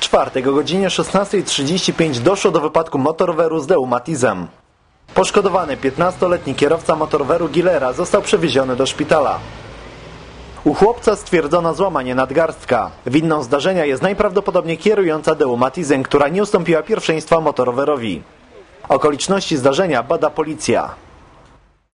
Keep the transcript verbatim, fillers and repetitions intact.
czwartek o godzinie szesnastej trzydzieści pięć doszło do wypadku motoroweru z Deumatizem. Poszkodowany piętnastoletni kierowca motoroweru Gilera został przewieziony do szpitala. U chłopca stwierdzono złamanie nadgarstka. Winną zdarzenia jest najprawdopodobniej kierująca Deumatizem, która nie ustąpiła pierwszeństwa motorowerowi. Okoliczności zdarzenia bada policja.